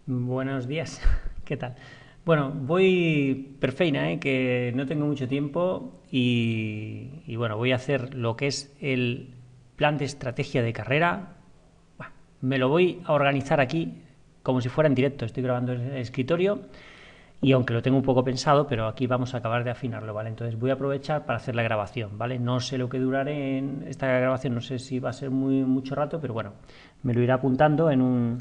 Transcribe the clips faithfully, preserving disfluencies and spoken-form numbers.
Buenos días, ¿qué tal? Bueno, voy perfeina, ¿eh? Que no tengo mucho tiempo y, y bueno, voy a hacer lo que es el plan de estrategia de carrera. Bueno, me lo voy a organizar aquí como si fuera en directo. Estoy grabando en el escritorio y aunque lo tengo un poco pensado, pero aquí vamos a acabar de afinarlo, ¿vale? Entonces voy a aprovechar para hacer la grabación, ¿vale? No sé lo que duraré en esta grabación, no sé si va a ser muy mucho rato, pero bueno, me lo iré apuntando en un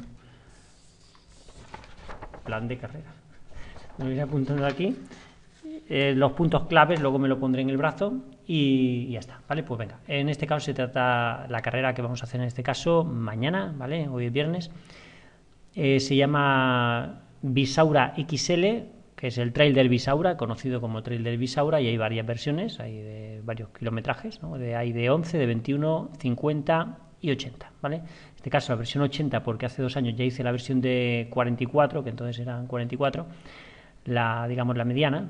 plan de carrera. Me lo iré apuntando aquí. Eh, los puntos claves, luego me lo pondré en el brazo y, y ya está, ¿vale? Pues venga, en este caso se trata la carrera que vamos a hacer en este caso mañana, ¿vale? Hoy es viernes. Eh, se llama Bisaura X L, que es el trail del Bisaura, conocido como trail del Bisaura, y hay varias versiones, hay de varios kilometrajes, ¿no? De, hay de once, de veintiuno, cincuenta y ochenta, ¿vale? En este caso la versión ochenta, porque hace dos años ya hice la versión de cuarenta y cuatro, que entonces eran cuarenta y cuatro, la, digamos, la mediana.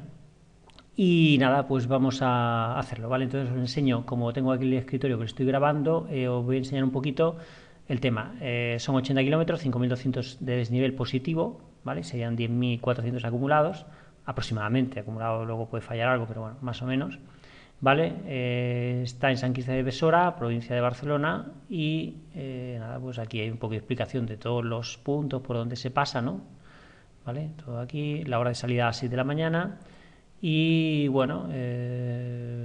Y nada, pues vamos a hacerlo, ¿vale? Entonces os enseño, como tengo aquí el escritorio que lo estoy grabando, eh, os voy a enseñar un poquito el tema. Eh, son ochenta kilómetros, cinco mil doscientos de desnivel positivo, ¿vale? Serían diez mil cuatrocientos acumulados, aproximadamente. Acumulado luego puede fallar algo, pero bueno, más o menos. ¿Vale? Eh, está en San Quirze de Besora, provincia de Barcelona, y eh, nada, pues aquí hay un poco de explicación de todos los puntos por donde se pasa, ¿no? ¿Vale? Todo aquí, la hora de salida a las seis de la mañana. Y bueno, eh,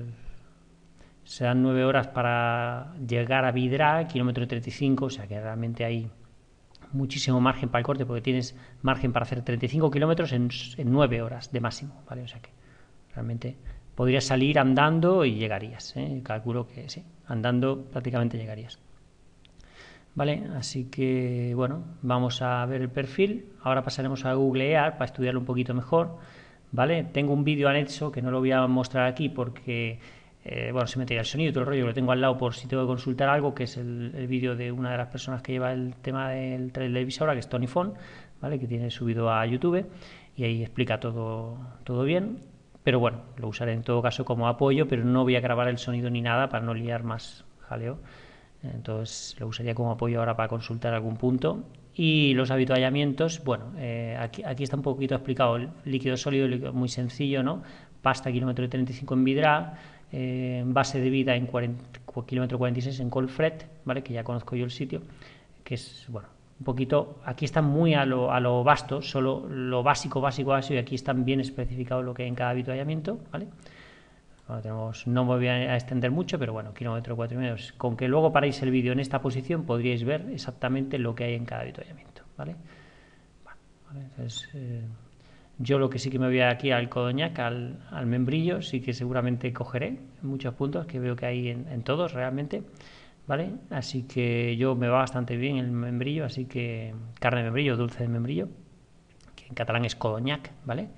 serán nueve horas para llegar a Vidrà, kilómetro treinta y cinco, o sea que realmente hay muchísimo margen para el corte porque tienes margen para hacer treinta y cinco kilómetros en, en nueve horas de máximo, ¿vale? O sea que realmente podrías salir andando y llegarías, ¿eh? Calculo que sí, andando prácticamente llegarías. Vale, así que bueno, vamos a ver el perfil. Ahora pasaremos a googlear para estudiarlo un poquito mejor. Vale, tengo un vídeo anexo que no lo voy a mostrar aquí porque eh, bueno, se metería el sonido y todo el rollo, lo tengo al lado por si tengo que consultar algo, que es el, el vídeo de una de las personas que lleva el tema del trail de Bisaura, que es Tony Fon, ¿vale? Que tiene subido a YouTube y ahí explica todo, todo bien. Pero bueno, lo usaré en todo caso como apoyo, pero no voy a grabar el sonido ni nada para no liar más jaleo. Entonces lo usaría como apoyo ahora para consultar algún punto. Y los habituallamientos, bueno, eh, aquí, aquí está un poquito explicado. El líquido sólido, líquido muy sencillo, ¿no? Pasta kilómetro treinta y cinco en Vidrà, eh, base de vida en cuarenta, kilómetro cuarenta y seis en Colfred, ¿vale? Que ya conozco yo el sitio, que es, bueno, un poquito, aquí está muy a lo, a lo vasto, solo lo básico, básico, básico, y aquí están bien especificados lo que hay en cada habituallamiento, ¿vale? Bueno, tenemos, no me voy a extender mucho, pero bueno, kilómetro cuatro y medio. Con que luego paréis el vídeo en esta posición podríais ver exactamente lo que hay en cada avituallamiento, ¿vale? Bueno, ¿vale? Entonces, eh, yo lo que sí que me voy aquí al Codoñac, al, al membrillo, sí que seguramente cogeré en muchos puntos que veo que hay en, en todos realmente, ¿vale? Así que yo me va bastante bien el membrillo, así que carne de membrillo, dulce de membrillo, que en catalán es Codoñac, ¿vale?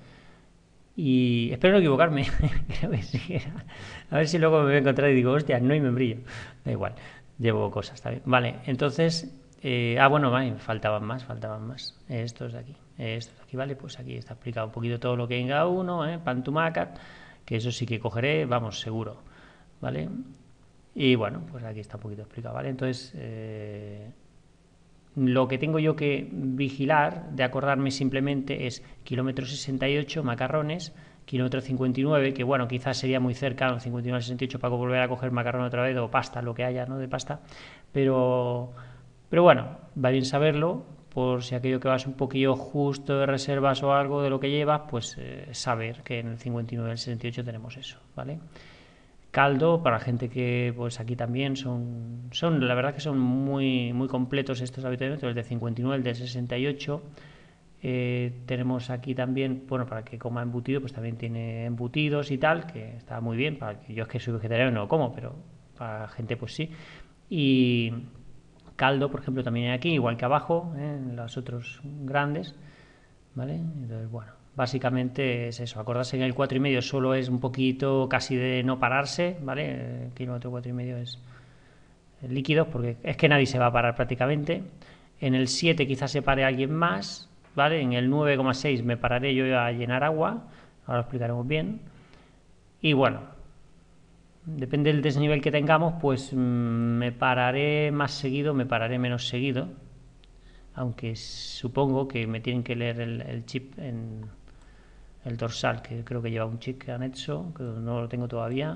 Y espero no equivocarme. Creo que sí. A ver si luego me voy a encontrar y digo, hostia, no hay membrillo. Da igual, llevo cosas también. Vale, entonces. Eh, ah, bueno, vale, faltaban más, faltaban más. Eh, estos de aquí. Eh, estos de aquí, vale, pues aquí está explicado un poquito todo lo que hay en cada uno. Eh, Pantumacat, que eso sí que cogeré, vamos, seguro. Vale. Y bueno, pues aquí está un poquito explicado, ¿vale? Entonces. Eh, lo que tengo yo que vigilar, de acordarme simplemente, es kilómetro sesenta y ocho, Macarrones, kilómetro cincuenta y nueve, que bueno, quizás sería muy cerca, cincuenta y nueve al sesenta y ocho, para volver a coger macarrón otra vez, o pasta, lo que haya, ¿no? De pasta. Pero, pero bueno, va bien saberlo, por si aquello que vas un poquillo justo de reservas o algo de lo que llevas, pues eh, saber que en el cincuenta y nueve al sesenta y ocho tenemos eso, ¿vale? Caldo para gente que pues aquí también son son la verdad que son muy muy completos estos habitualmente, el de cincuenta y nueve, el de sesenta y ocho. Eh, tenemos aquí también, bueno, para que coma embutido, pues también tiene embutidos y tal, que está muy bien. Para que yo, es que soy vegetariano, no lo como, pero para gente pues sí. Y caldo, por ejemplo, también hay aquí, igual que abajo, ¿eh? En los otros grandes, ¿vale? Entonces, bueno, básicamente es eso. Acordarse que en el cuatro y medio solo es un poquito casi de no pararse, ¿vale? El kilómetro cuatro y medio es líquidos, porque es que nadie se va a parar prácticamente. En el siete quizás se pare alguien más, ¿vale? En el nueve coma seis me pararé yo a llenar agua, ahora lo explicaremos bien. Y bueno, depende del desnivel que tengamos, pues mmm, me pararé más seguido, me pararé menos seguido. aunque supongo que me tienen que leer el, el chip en el dorsal, que creo que lleva un chip que han hecho, que no lo tengo todavía.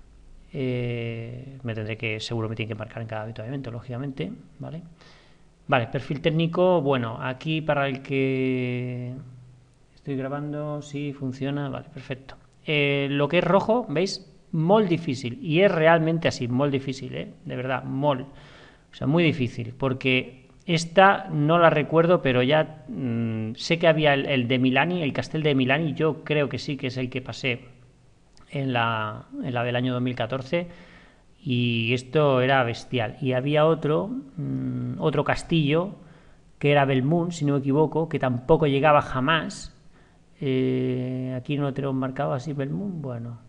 Eh, me tendré que, seguro me tienen que marcar en cada avituallamiento, lógicamente, ¿vale? Vale, perfil técnico, bueno, aquí para el que estoy grabando, sí, funciona, vale, perfecto. Eh, lo que es rojo, ¿veis? Molt difícil, y es realmente así, molt difícil, ¿eh? De verdad, molt, o sea, muy difícil, porque esta no la recuerdo, pero ya mmm, sé que había el, el de Milani, el Castel de Milani, yo creo que sí que es el que pasé en la, en la del año dos mil catorce, y esto era bestial. Y había otro, mmm, otro castillo, que era Belmont, si no me equivoco, que tampoco llegaba jamás. Eh, aquí no lo tenemos marcado así, Belmont, bueno.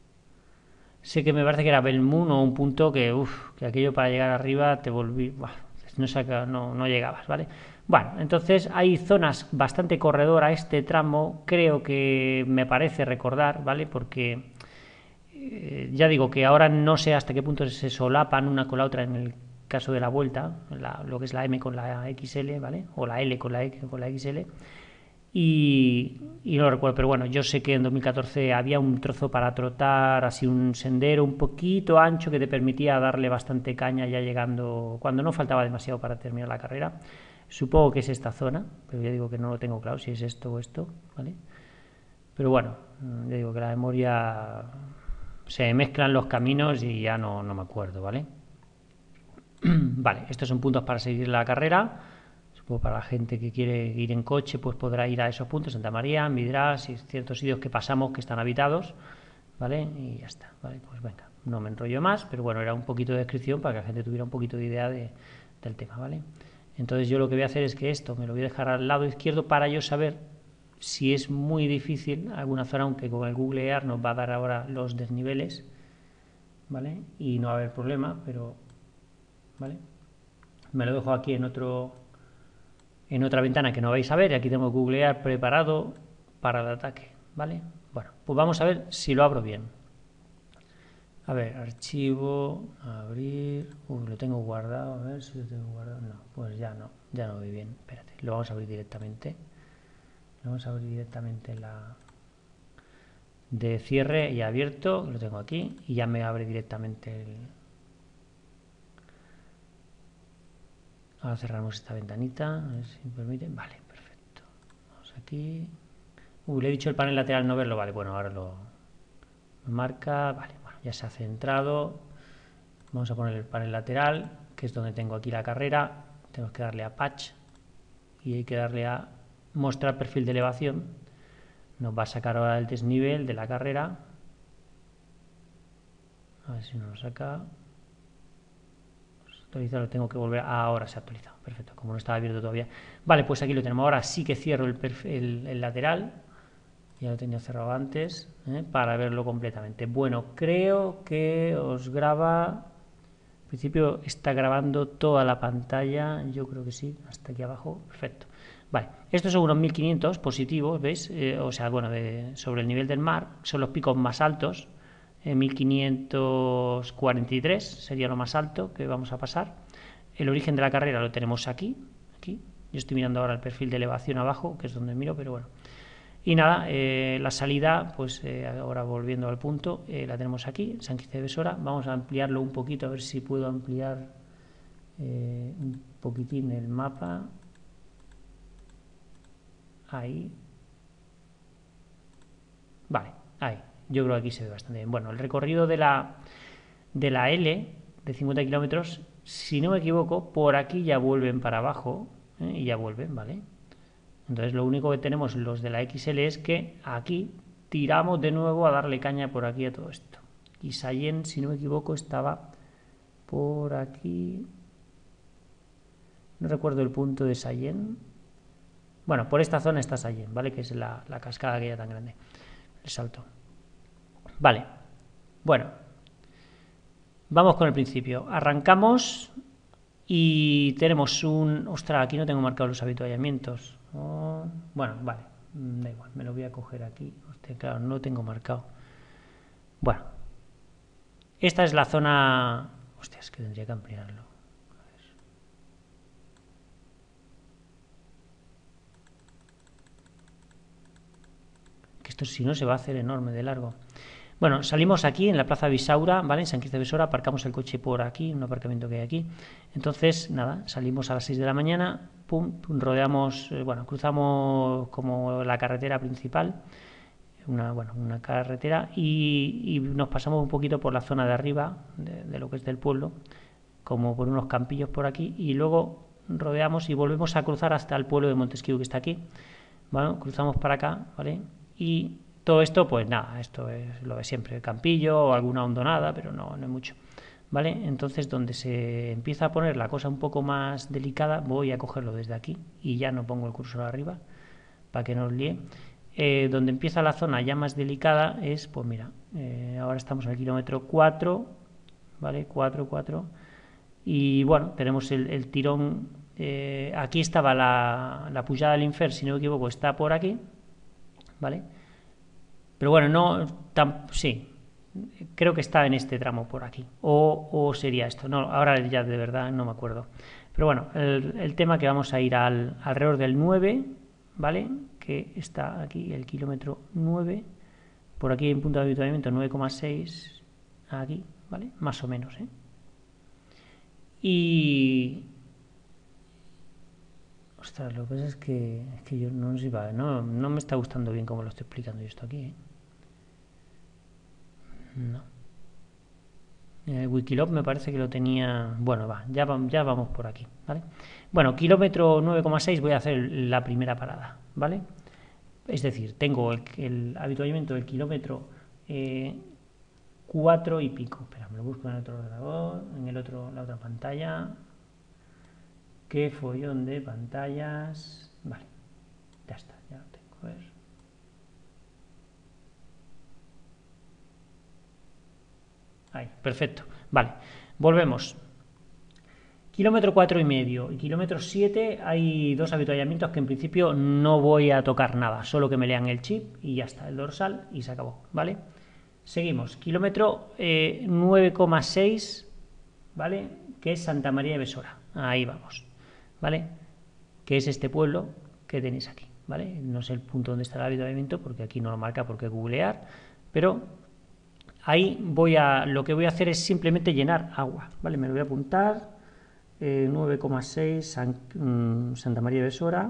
Sé que me parece que era Belmont o un punto que, uff, que aquello para llegar arriba te volví, bah, no, saca, no, no llegabas, ¿vale? Bueno, entonces hay zonas bastante corredor a este tramo, creo que me parece recordar, ¿vale? Porque eh, ya digo que ahora no sé hasta qué punto se solapan una con la otra en el caso de la vuelta, la, lo que es la M con la X L, ¿vale? O la L con la, con la X L. Y, y no lo recuerdo, pero bueno, yo sé que en dos mil catorce había un trozo para trotar, así un sendero un poquito ancho que te permitía darle bastante caña ya llegando, cuando no faltaba demasiado para terminar la carrera. Supongo que es esta zona, pero ya digo que no lo tengo claro si es esto o esto, ¿vale? Pero bueno, ya digo que la memoria se mezclan los caminos y ya no, no me acuerdo, ¿vale? Vale, estos son puntos para seguir la carrera. Supongo para la gente que quiere ir en coche, pues podrá ir a esos puntos, Santa María, Midras y ciertos sitios que pasamos que están habitados, ¿vale? Y ya está, ¿vale? Pues venga, no me enrollo más, pero bueno, era un poquito de descripción para que la gente tuviera un poquito de idea de, del tema, ¿vale? Entonces yo lo que voy a hacer es que esto me lo voy a dejar al lado izquierdo para yo saber si es muy difícil alguna zona, aunque con el Google Earth nos va a dar ahora los desniveles, ¿vale? Y no va a haber problema, pero, ¿vale? Me lo dejo aquí en otro, en otra ventana que no vais a ver, y aquí tengo Google Earth preparado para el ataque, ¿vale? Bueno, pues vamos a ver si lo abro bien. A ver, archivo, abrir, uy, lo tengo guardado, a ver si lo tengo guardado, no, pues ya no, ya no voy bien, espérate, lo vamos a abrir directamente, lo vamos a abrir directamente la de cierre y abierto, lo tengo aquí, y ya me abre directamente el... Ahora cerramos esta ventanita, a ver si me permite, vale, perfecto, vamos aquí, uy, le he dicho el panel lateral no verlo, vale, bueno, ahora lo marca, vale, bueno, ya se ha centrado. Vamos a poner el panel lateral, que es donde tengo aquí la carrera. Tenemos que darle a patch y hay que darle a mostrar perfil de elevación. Nos va a sacar ahora el desnivel de la carrera. A ver si nos lo saca. Actualizar, lo tengo que volver. Ah, ahora se ha actualizado. Perfecto, como no estaba abierto todavía. Vale, pues aquí lo tenemos. Ahora sí que cierro el, el, el lateral. Ya lo tenía cerrado antes, ¿eh? Para verlo completamente. Bueno, creo que os graba... En principio está grabando toda la pantalla, yo creo que sí, hasta aquí abajo, perfecto. Vale, estos son unos mil quinientos positivos, ¿veis? Eh, o sea, bueno, de, sobre el nivel del mar, son los picos más altos, eh, mil quinientos cuarenta y tres sería lo más alto que vamos a pasar. El origen de la carrera lo tenemos aquí, aquí. Yo estoy mirando ahora el perfil de elevación abajo, que es donde miro, pero bueno. Y nada, eh, la salida, pues eh, ahora volviendo al punto, eh, la tenemos aquí, San Quince de Besora. Vamos a ampliarlo un poquito, a ver si puedo ampliar eh, un poquitín el mapa. Ahí. Vale, ahí. Yo creo que aquí se ve bastante bien. Bueno, el recorrido de la, de la L, de cincuenta kilómetros, si no me equivoco, por aquí ya vuelven para abajo, ¿eh? Y ya vuelven, ¿vale? Entonces lo único que tenemos los de la X L es que aquí tiramos de nuevo a darle caña por aquí a todo esto. Y Sayen, si no me equivoco, estaba por aquí. No recuerdo el punto de Sayen. Bueno, por esta zona está Sayen, ¿vale? Que es la, la cascada aquella tan grande. El salto. Vale. Bueno. Vamos con el principio. Arrancamos y tenemos un... Ostras, aquí no tengo marcados los avituallamientos. Oh, bueno, vale, da igual, me lo voy a coger aquí. Hostia, claro, no lo tengo marcado. Bueno, esta es la zona... Hostia, es que tendría que ampliarlo. A ver. Esto si no se va a hacer enorme de largo. Bueno, salimos aquí en la Plaza Bisaura, ¿vale? En San Quirze de Besora, aparcamos el coche por aquí, un aparcamiento que hay aquí. Entonces, nada, salimos a las seis de la mañana, pum, pum rodeamos, eh, bueno, cruzamos como la carretera principal, una, bueno, una carretera, y, y nos pasamos un poquito por la zona de arriba, de, de lo que es del pueblo, como por unos campillos por aquí, y luego rodeamos y volvemos a cruzar hasta el pueblo de Montesquieu, que está aquí. Bueno, cruzamos para acá, ¿vale? Y todo esto, pues nada, esto es lo de siempre, campillo o alguna hondonada, pero no, no es mucho, ¿vale? Entonces, donde se empieza a poner la cosa un poco más delicada, voy a cogerlo desde aquí y ya no pongo el cursor arriba para que no os líe. Eh, donde empieza la zona ya más delicada es, pues mira, eh, ahora estamos en el kilómetro cuatro, ¿vale? cuatro, cuatro, y bueno, tenemos el, el tirón, eh, aquí estaba la, la pujada del Infer, si no me equivoco, está por aquí, ¿vale? Pero bueno, no, tan, sí, creo que está en este tramo por aquí, o, o sería esto, no, ahora ya de verdad no me acuerdo. Pero bueno, el, el tema que vamos a ir al, alrededor del nueve, ¿vale? Que está aquí el kilómetro nueve, por aquí en punto de avituallamiento nueve coma seis, aquí, ¿vale? Más o menos, ¿eh? Y... Ostras, lo que pasa es que, es que yo no sé, no, no me está gustando bien cómo lo estoy explicando yo esto aquí, ¿eh? No. Eh, Wikiloc me parece que lo tenía... Bueno, va, ya, ya vamos por aquí, ¿vale? Bueno, kilómetro nueve coma seis voy a hacer la primera parada, ¿vale? Es decir, tengo el, el avituallamiento del kilómetro eh, cuatro y pico. Espera, me lo busco en el otro ordenador, en el otro, la otra pantalla. Qué follón de pantallas. Vale, ya está, ya lo tengo. A ver. Ahí, perfecto. Vale, volvemos. Kilómetro cuatro y medio y kilómetro siete hay dos avituallamientos que en principio no voy a tocar nada, solo que me lean el chip y ya está, el dorsal y se acabó, ¿vale? Seguimos, kilómetro eh, nueve coma seis, ¿vale? Que es Santa María de Besora, ahí vamos, ¿vale? Que es este pueblo que tenéis aquí, ¿vale? No sé el punto donde está el avituallamiento porque aquí no lo marca porque googlear, pero ahí voy a, lo que voy a hacer es simplemente llenar agua, ¿vale? Me lo voy a apuntar. Eh, nueve coma seis San, um, Santa María de Besora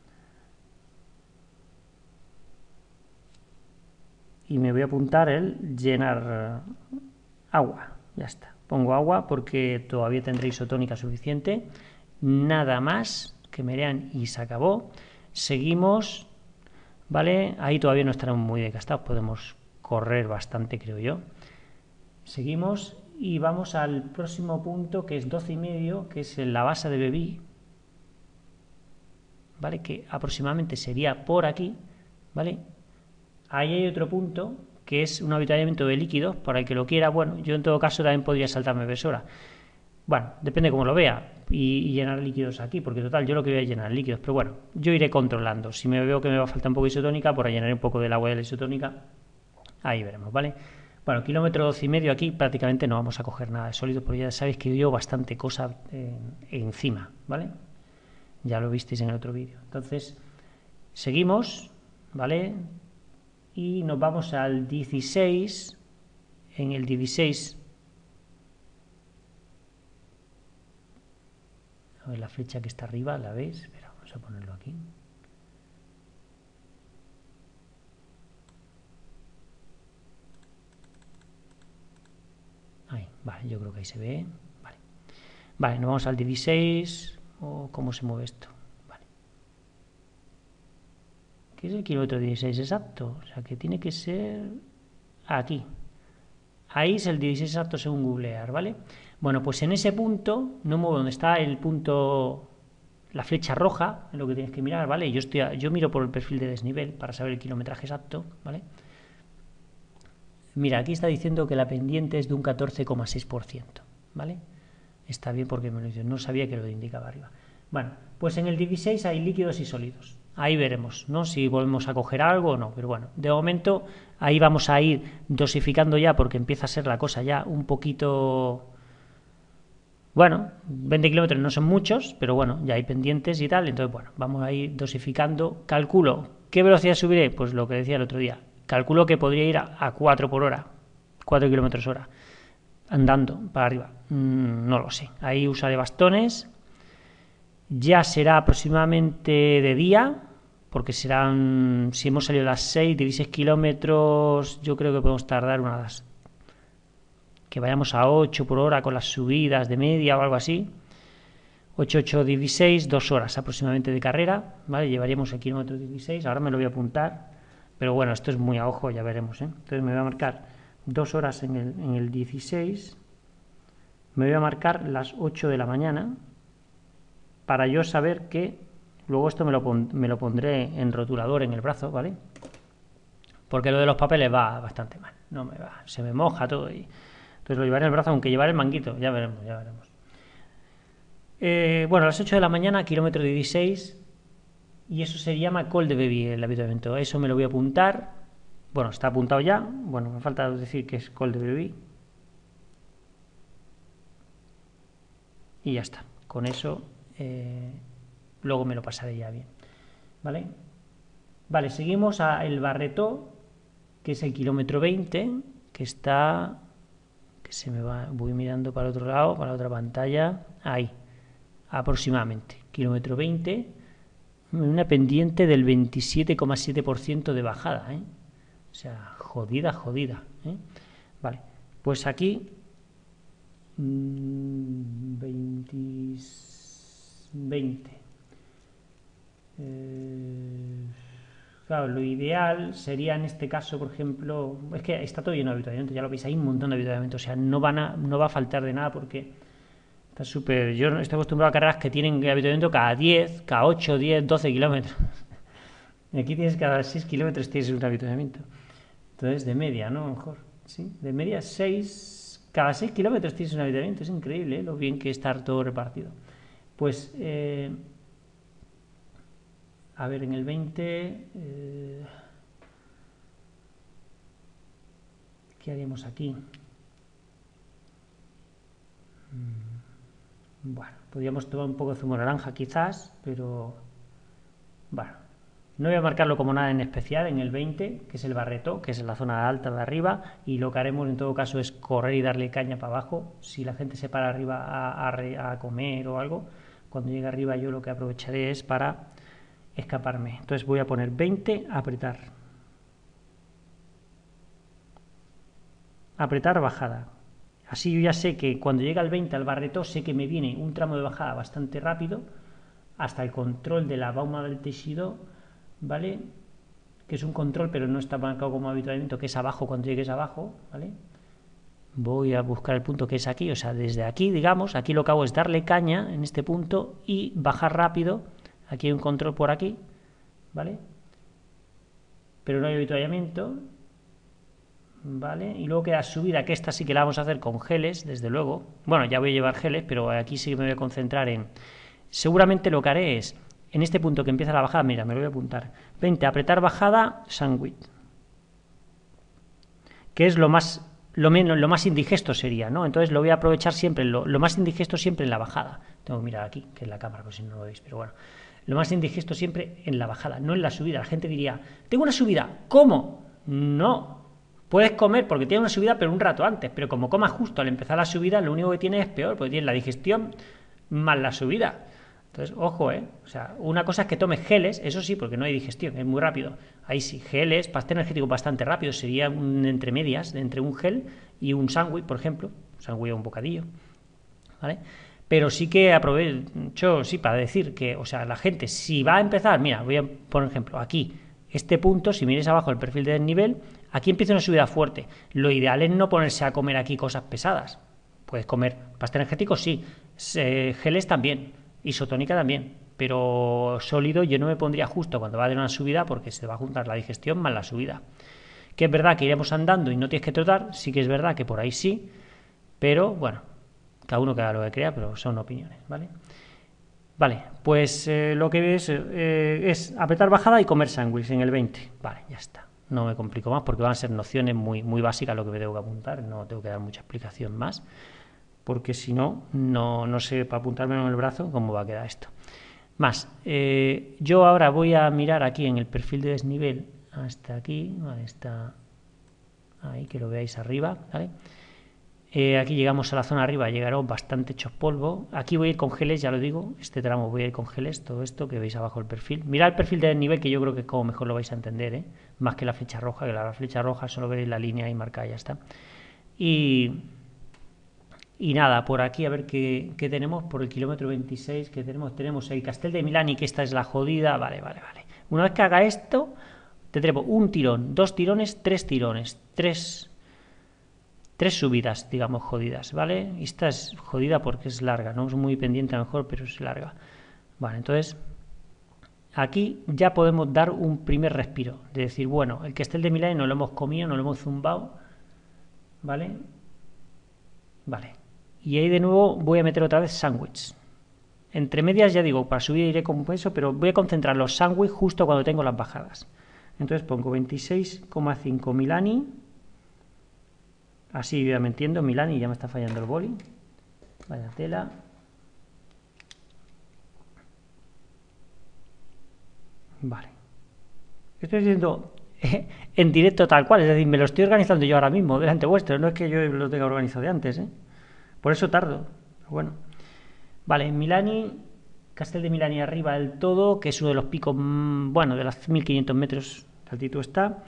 y me voy a apuntar el llenar uh, agua, ya está, pongo agua porque todavía tendré isotónica suficiente, nada más, que me lean y se acabó. Seguimos, ¿vale? Ahí todavía no estaremos muy desgastados, podemos correr bastante, creo yo. Seguimos y vamos al próximo punto, que es doce y medio, que es la base de Bebí, ¿vale? Que aproximadamente sería por aquí, ¿vale? Ahí hay otro punto, que es un avituallamiento de líquidos, para el que lo quiera. Bueno, yo en todo caso también podría saltarme Besora. Bueno, depende cómo lo vea, y, y llenar líquidos aquí, porque total, yo lo que voy a llenar líquidos, pero bueno, yo iré controlando. Si me veo que me va a faltar un poco de isotónica, por llenaré un poco del agua de la isotónica, ahí veremos, ¿vale? Bueno, kilómetro doce y medio aquí prácticamente no vamos a coger nada de sólido, porque ya sabéis que yo bastante cosa eh, encima, ¿vale? Ya lo visteis en el otro vídeo. Entonces, seguimos, ¿vale? Y nos vamos al dieciséis. En el dieciséis, a ver la flecha que está arriba, ¿la veis? Espera, vamos a ponerlo aquí. Ahí, vale, yo creo que ahí se ve. Vale, vale, nos vamos al dieciséis. ¿O cómo se mueve esto? Vale. ¿Qué es el kilómetro dieciséis exacto? O sea, que tiene que ser aquí. Ahí es el dieciséis exacto según googlear, ¿vale? Bueno, pues en ese punto, no muevo donde está el punto, la flecha roja, es lo que tienes que mirar, ¿vale? Yo, estoy, yo miro por el perfil de desnivel para saber el kilometraje exacto, ¿vale? Mira, aquí está diciendo que la pendiente es de un catorce coma seis por ciento, ¿vale? Está bien porque me lo dice, no sabía que lo indicaba arriba. Bueno, pues en el dieciséis hay líquidos y sólidos. Ahí veremos, ¿no? Si volvemos a coger algo o no. Pero bueno, de momento ahí vamos a ir dosificando ya porque empieza a ser la cosa ya un poquito... Bueno, veinte kilómetros no son muchos, pero bueno, ya hay pendientes y tal. Entonces, bueno, vamos a ir dosificando. Calculo, ¿qué velocidad subiré? Pues lo que decía el otro día, calculo que podría ir a, a cuatro por hora, cuatro kilómetros hora, andando para arriba. Mm, no lo sé. Ahí usaré bastones. Ya será aproximadamente de día, porque serán, si hemos salido a las seis, dieciséis kilómetros, yo creo que podemos tardar unas, que vayamos a ocho por hora con las subidas de media o algo así. ocho, ocho, dieciséis, dos horas aproximadamente de carrera, ¿vale? Llevaríamos el kilómetro dieciséis, ahora me lo voy a apuntar, pero bueno, esto es muy a ojo, ya veremos, ¿eh? Entonces me voy a marcar dos horas en el, en el dieciséis, me voy a marcar las ocho de la mañana, para yo saber que, luego esto me lo, pon, me lo pondré en rotulador en el brazo, ¿vale? Porque lo de los papeles va bastante mal, no me va, se me moja todo y entonces lo llevaré en el brazo, aunque llevaré el manguito, ya veremos, ya veremos. Eh, bueno, a las ocho de la mañana, kilómetro dieciséis, y eso se llama Col de Bebi, el avituallamiento. Eso me lo voy a apuntar. Bueno, está apuntado ya. Bueno, me falta decir que es Col de Bebi. Y ya está. Con eso, eh, luego me lo pasaré ya bien. ¿Vale? Vale, seguimos a El Barretó, que es el kilómetro veinte, que está... que se me va... voy mirando para el otro lado, para la otra pantalla. Ahí. Aproximadamente, kilómetro veinte, una pendiente del veintisiete coma siete por ciento de bajada, ¿eh? O sea, jodida, jodida, ¿eh? Vale, pues aquí mmm, veinte, veinte. Eh, claro, lo ideal sería en este caso, por ejemplo, es que está todo lleno de avituallamiento, ya lo veis, hay un montón de avituallamiento, o sea, no, van a, no va a faltar de nada porque... Está súper. Yo estoy acostumbrado a carreras que tienen avituallamiento cada diez, cada ocho, diez, doce kilómetros. Y aquí tienes cada seis kilómetros tienes un avituallamiento. Entonces, de media, ¿no? A lo mejor. ¿Sí? De media, seis. Cada seis kilómetros tienes un avituallamiento. Es increíble, ¿eh? Lo bien que está todo repartido. Pues. Eh, a ver, en el veinte. Eh, ¿Qué haríamos aquí? Bueno, podríamos tomar un poco de zumo de naranja quizás, pero bueno, no voy a marcarlo como nada en especial en el veinte, que es el Barretó, que es en la zona alta de arriba, y lo que haremos en todo caso es correr y darle caña para abajo. Si la gente se para arriba a, a, a comer o algo, cuando llegue arriba yo lo que aprovecharé es para escaparme. Entonces voy a poner veinte, apretar. Apretar, bajada. Así yo ya sé que cuando llega al veinte al Barretó, sé que me viene un tramo de bajada bastante rápido hasta el control de la Bauma del Teixidó, ¿vale? Que es un control, pero no está marcado como avituallamiento, que es abajo cuando llegues abajo, ¿vale? Voy a buscar el punto que es aquí, o sea, desde aquí, digamos, aquí lo que hago es darle caña en este punto y bajar rápido. Aquí hay un control por aquí, ¿vale? Pero no hay avituallamiento. Vale, y luego queda subida, que esta sí que la vamos a hacer con geles, desde luego. Bueno, ya voy a llevar geles, pero aquí sí que me voy a concentrar en... Seguramente lo que haré es, en este punto que empieza la bajada, mira, me lo voy a apuntar. veinte, apretar bajada, sándwich. Que es lo más, lo menos, lo más indigesto sería, ¿no? Entonces lo voy a aprovechar siempre, lo, lo más indigesto siempre en la bajada. Tengo que mirar aquí, que es la cámara, por si no lo veis, pero bueno. Lo más indigesto siempre en la bajada, no en la subida. La gente diría, tengo una subida, ¿cómo? No. Puedes comer porque tiene una subida, pero un rato antes. Pero como comas justo al empezar la subida, lo único que tienes es peor, porque tienes la digestión más la subida. Entonces, ojo, ¿eh? O sea, una cosa es que tomes geles, eso sí, porque no hay digestión, es muy rápido. Ahí sí, geles, pastel energético bastante rápido, sería un entre medias, entre un gel y un sándwich, por ejemplo. Un sándwich o un bocadillo, ¿vale? Pero sí que aprovecho, sí, para decir que, o sea, la gente, si va a empezar, mira, voy a poner ejemplo, aquí, este punto, si miréis abajo el perfil de desnivel, aquí empieza una subida fuerte. Lo ideal es no ponerse a comer aquí cosas pesadas. Puedes comer pastel energético, sí, geles también, isotónica también, pero sólido yo no me pondría justo cuando va a haber una subida porque se va a juntar la digestión más la subida. Que es verdad que iremos andando y no tienes que trotar, sí que es verdad que por ahí sí, pero bueno, cada uno que haga lo que crea, pero son opiniones, ¿vale? Vale, pues eh, lo que ves eh, es apretar bajada y comer sándwich en el veinte. Vale, ya está. No me complico más porque van a ser nociones muy, muy básicas lo que me tengo que apuntar. No tengo que dar mucha explicación más. Porque si no, no, no sé para apuntármelo en el brazo cómo va a quedar esto. Más, eh, yo ahora voy a mirar aquí en el perfil de desnivel hasta aquí, vale, está ahí, que lo veáis arriba, ¿vale? Eh, aquí llegamos a la zona arriba, llegaron bastante hechos polvo. Aquí voy a ir con geles, ya lo digo, este tramo voy a ir con geles, todo esto que veis abajo el perfil. Mirad el perfil de nivel, que yo creo que como mejor lo vais a entender, ¿eh? Más que la flecha roja, que la, la flecha roja solo veréis la línea ahí marcada, ya está. Y, y nada, por aquí a ver qué, qué tenemos, por el kilómetro veintiséis que tenemos, tenemos el Castel de Milani, que esta es la jodida, vale, vale, vale. Una vez que haga esto, tendremos un tirón, dos tirones, tres tirones, tres... Tres subidas, digamos, jodidas, ¿vale? Y esta es jodida porque es larga, no es muy pendiente a lo mejor, pero es larga. Vale, entonces, aquí ya podemos dar un primer respiro. De decir, bueno, el Castel de Milán no lo hemos comido, no lo hemos zumbado, ¿vale? Vale. Y ahí de nuevo voy a meter otra vez sándwich. Entre medias, ya digo, para subir iré con eso, pero voy a concentrar los sándwiches justo cuando tengo las bajadas. Entonces pongo veintiséis coma cinco Milani. Así ya me entiendo, Milani, ya me está fallando el boli. Vaya tela. Vale. Estoy diciendo en directo tal cual, es decir, me lo estoy organizando yo ahora mismo, delante vuestro, no es que yo lo tenga organizado de antes, ¿eh? Por eso tardo. Pero bueno. Vale, Milani, Castel de Milani arriba del todo, que es uno de los picos, bueno, de las mil quinientos metros de altitud está.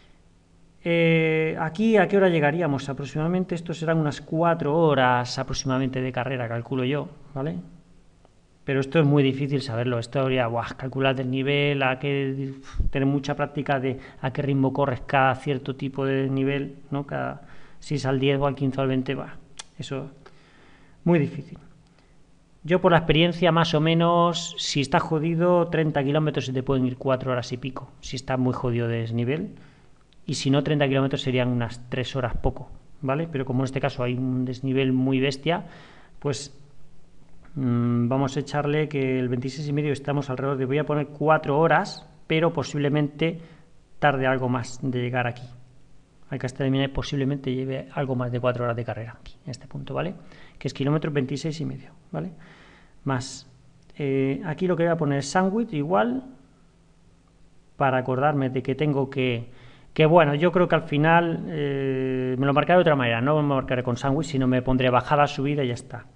Eh, aquí, ¿a qué hora llegaríamos? Aproximadamente, esto serán unas cuatro horas aproximadamente de carrera, calculo yo, ¿vale? Pero esto es muy difícil saberlo. Esto habría, buah, calcular el nivel, a que tener mucha práctica de a qué ritmo corres cada cierto tipo de nivel, ¿no? Cada, si es al diez o al quince o al veinte, bah, eso muy difícil. Yo por la experiencia, más o menos, si está jodido, treinta kilómetros se te pueden ir cuatro horas y pico, si está muy jodido de desnivel. Y si no, treinta kilómetros serían unas tres horas poco, ¿vale? Pero como en este caso hay un desnivel muy bestia, pues mmm, vamos a echarle que el veintiséis y medio estamos alrededor de, voy a poner cuatro horas, pero posiblemente tarde algo más de llegar aquí. Al Castel de Milani posiblemente lleve algo más de cuatro horas de carrera aquí, en este punto, ¿vale? Que es kilómetro veintiséis y medio, ¿vale? Más. Eh, aquí lo que voy a poner es sándwich igual, para acordarme de que tengo que... Que bueno, yo creo que al final eh, me lo marcaré de otra manera, no me marcaré con sándwich, sino me pondré bajada, subida y ya está.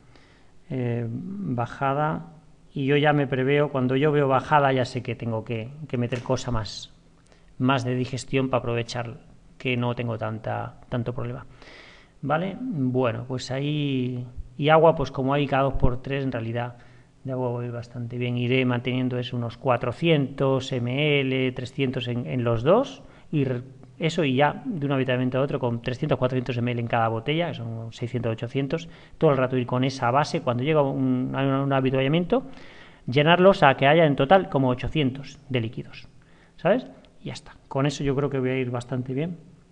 Eh, bajada, y yo ya me preveo, cuando yo veo bajada ya sé que tengo que, que meter cosa más, más de digestión para aprovechar que no tengo tanta, tanto problema. ¿Vale? Bueno, pues ahí... Y agua, pues como hay cada dos por tres, en realidad de agua voy bastante bien. Iré manteniendo eso unos cuatrocientos mililitros, trescientos en, en los dos. Y eso, y ya de un habituamiento a otro con trescientos cuatrocientos mililitros en cada botella, que son seiscientos ochocientos, todo el rato ir con esa base. Cuando llega un, un, un habituamiento, llenarlos a que haya en total como ochocientos de líquidos, ¿sabes? Y ya está. Con eso yo creo que voy a ir bastante bien